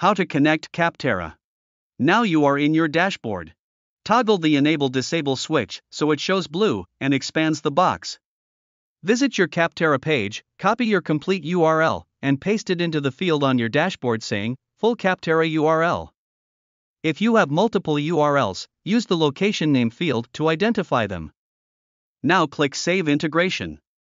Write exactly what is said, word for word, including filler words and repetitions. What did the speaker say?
How to connect Capterra. Now you are in your dashboard. Toggle the Enable Disable switch so it shows blue and expands the box. Visit your Capterra page, copy your complete U R L, and paste it into the field on your dashboard saying, Full Capterra U R L. If you have multiple U R Ls, use the location name field to identify them. Now click Save Integration.